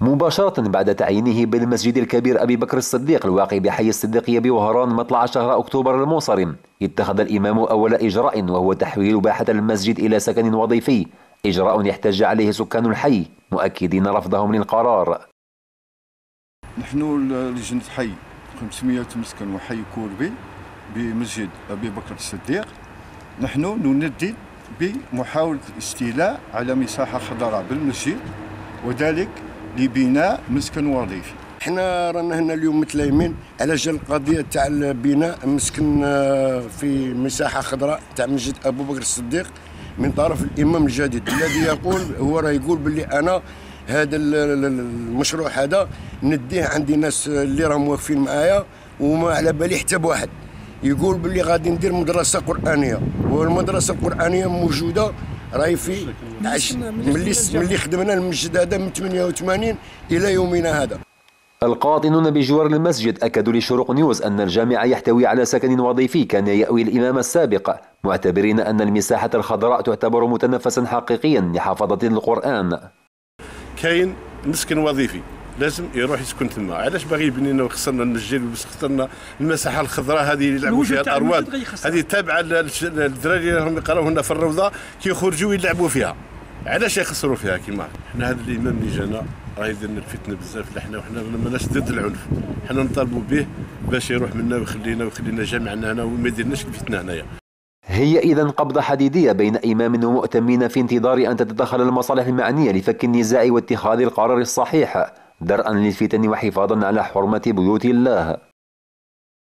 مباشرة بعد تعيينه بالمسجد الكبير أبي بكر الصديق الواقع بحي الصديقية بوهران مطلع شهر أكتوبر المنصرم، اتخذ الإمام أول إجراء وهو تحويل باحة المسجد إلى سكن وظيفي، إجراء يحتج عليه سكان الحي مؤكدين رفضهم للقرار. نحن لجنة حي 500 مسكن وحي كوربي بمسجد أبي بكر الصديق، نحن نندد بمحاولة الاستيلاء على مساحة خضراء بالمسجد وذلك لبناء مسكن وظيفي. احنا رانا هنا اليوم متلايمين على جال القضيه تاع بناء مسكن في مساحه خضراء تاع مسجد ابو بكر الصديق من طرف الامام الجديد الذي يقول هو راه يقول باللي انا هذا المشروع هذا نديه عندي ناس اللي راهم واقفين معايا وما على بالي حتى بواحد. يقول باللي غادي ندير مدرسه قرانيه، والمدرسه القرانيه موجوده راهي في ملي خدمنا المسجد هذا من 88 الى يومنا هذا. القاطنون بجوار المسجد أكدوا لشروق نيوز أن الجامع يحتوي على سكن وظيفي كان يأوي الإمام السابق، معتبرين أن المساحة الخضراء تعتبر متنفسا حقيقيا لحافظة القرآن. كاين مسكن وظيفي لازم يروح يسكن تما، علاش باغي يبني لنا وخسرنا المسجد وخسرنا المساحه الخضراء هذه اللي يلعبوا فيها الارواد، هذه تابعه للدراري اللي راهم يقراو هنا في الروضه كيخرجوا يلعبوا فيها، علاش يخسروا فيها كيما حنا؟ هذا الامام اللي جانا راه يدير لنا الفتنه بزاف، وحنا ماناش ضد العنف، حنا نطالبوا به باش يروح منا ويخلينا جامعنا هنا وما يديرناش الفتنه هنايا. هي إذن قبضة حديدية بين إمام ومؤتمين في انتظار أن تتدخل المصالح المعنية لفك النزاع واتخاذ القرار الصحيح درءا للفتن وحفاظا على حرمة بيوت الله.